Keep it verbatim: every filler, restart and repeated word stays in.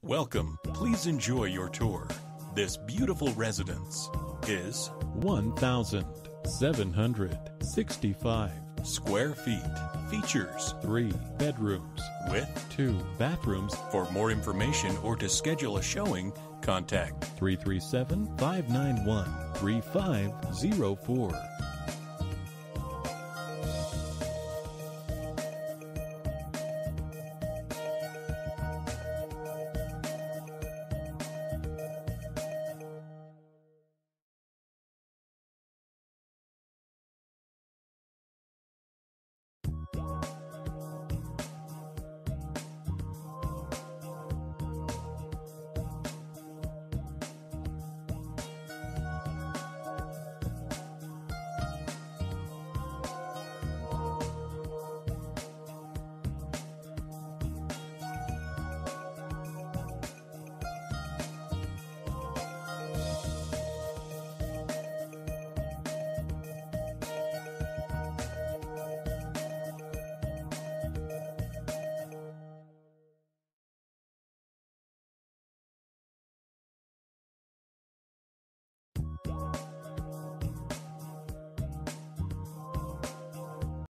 Welcome. Please enjoy your tour. This beautiful residence is one thousand seven hundred sixty-five square feet. Features three bedrooms with two bathrooms. For more information or to schedule a showing, contact three three seven, five nine one, three five zero four.